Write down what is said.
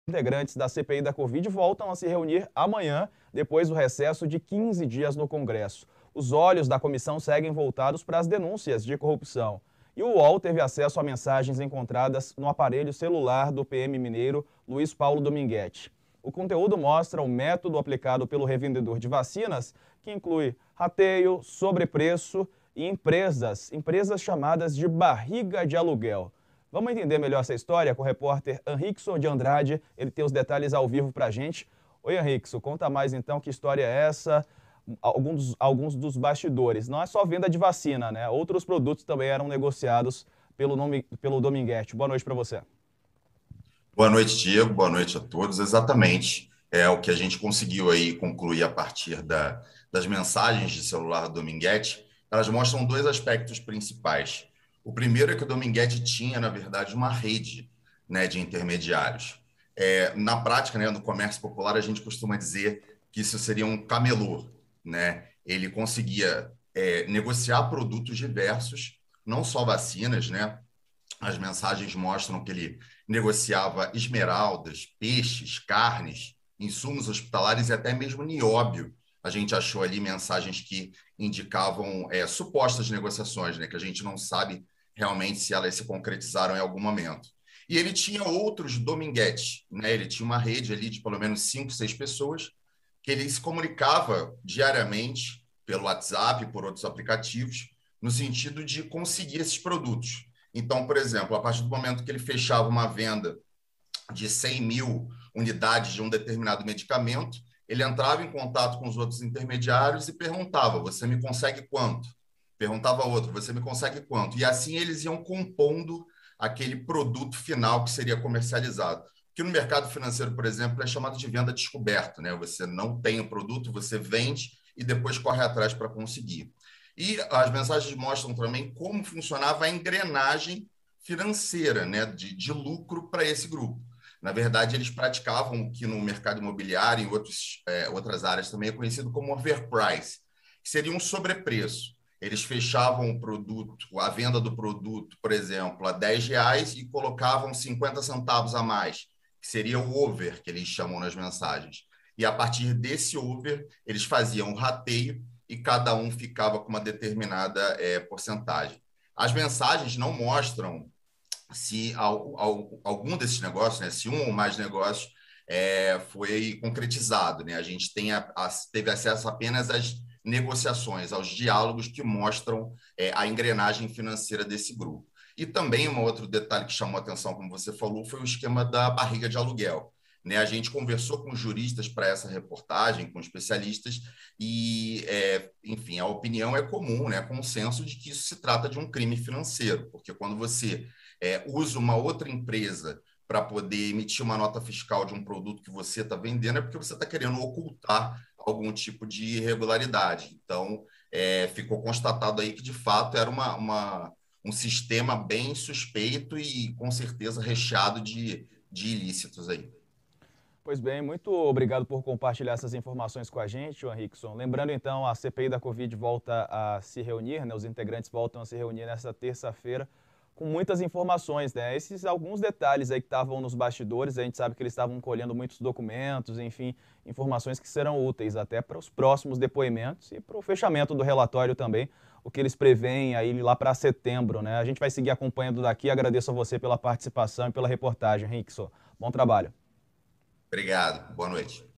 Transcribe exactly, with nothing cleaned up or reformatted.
Integrantes da C P I da Covid voltam a se reunir amanhã, depois do recesso de quinze dias no Congresso. Os olhos da comissão seguem voltados para as denúncias de corrupção. E o U O L teve acesso a mensagens encontradas no aparelho celular do P M mineiro Luiz Paulo Dominguete. O conteúdo mostra o método aplicado pelo revendedor de vacinas, que inclui rateio, sobrepreço e empresas, empresas chamadas de barriga de aluguel. Vamos entender melhor essa história com o repórter Henrickson de Andrade. Ele tem os detalhes ao vivo para a gente. Oi, Henrickson, conta mais então que história é essa, alguns, alguns dos bastidores. Não é só venda de vacina, né? Outros produtos também eram negociados pelo, nome, pelo Dominguete. Boa noite para você. Boa noite, Diego. Boa noite a todos. Exatamente. É o que a gente conseguiu aí concluir a partir da, das mensagens de celular do Dominguete. Elas mostram dois aspectos principais. O primeiro é que o Dominguete tinha, na verdade, uma rede, né, de intermediários. É, na prática, né, no comércio popular, a gente costuma dizer que isso seria um camelô, né? Ele conseguia é, negociar produtos diversos, não só vacinas, né? As mensagens mostram que ele negociava esmeraldas, peixes, carnes, insumos hospitalares e até mesmo nióbio. A gente achou ali mensagens que indicavam é, supostas negociações, né, que a gente não sabe realmente se elas se concretizaram em algum momento. E ele tinha outros dominguetes, né? Ele tinha uma rede ali de pelo menos cinco, seis pessoas que ele se comunicava diariamente pelo WhatsApp, por outros aplicativos, no sentido de conseguir esses produtos. Então, por exemplo, a partir do momento que ele fechava uma venda de cem mil unidades de um determinado medicamento, ele entrava em contato com os outros intermediários e perguntava: você me consegue quanto? Perguntava outro: você me consegue quanto? E assim eles iam compondo aquele produto final que seria comercializado. Que no mercado financeiro, por exemplo, é chamado de venda descoberta, né? Você não tem o produto, você vende e depois corre atrás para conseguir. E as mensagens mostram também como funcionava a engrenagem financeira, né, de, de lucro para esse grupo. Na verdade, eles praticavam o que no mercado imobiliário e em outros, é, outras áreas também é conhecido como overprice, que seria um sobrepreço. Eles fechavam o produto, a venda do produto, por exemplo, a dez reais e colocavam cinquenta centavos a mais, que seria o over, que eles chamam nas mensagens. E a partir desse over, eles faziam um rateio e cada um ficava com uma determinada é, porcentagem. As mensagens não mostram se ao, ao, algum desses negócios, né, se um ou mais negócios é, foi concretizado. Né? A gente tem a, a, teve acesso apenas às negociações, aos diálogos que mostram é, a engrenagem financeira desse grupo. E também um outro detalhe que chamou a atenção, como você falou, foi o esquema da barriga de aluguel. Né, a gente conversou com juristas para essa reportagem, com especialistas, e, é, enfim, a opinião é comum, né, consenso de que isso se trata de um crime financeiro, porque quando você é, usa uma outra empresa para poder emitir uma nota fiscal de um produto que você está vendendo, é porque você está querendo ocultar algum tipo de irregularidade. Então, é, ficou constatado aí que, de fato, era uma, uma, um sistema bem suspeito e, com certeza, recheado de, de ilícitos aí. Pois bem, muito obrigado por compartilhar essas informações com a gente, Henrickson. Lembrando então, a C P I da Covid volta a se reunir, né? Os integrantes voltam a se reunir nesta terça-feira com muitas informações, né? Esses alguns detalhes aí que estavam nos bastidores, a gente sabe que eles estavam colhendo muitos documentos, enfim, informações que serão úteis até para os próximos depoimentos e para o fechamento do relatório também, o que eles preveem aí lá para setembro, né? A gente vai seguir acompanhando daqui. Agradeço a você pela participação e pela reportagem, Henrickson. Bom trabalho. Obrigado. Boa noite.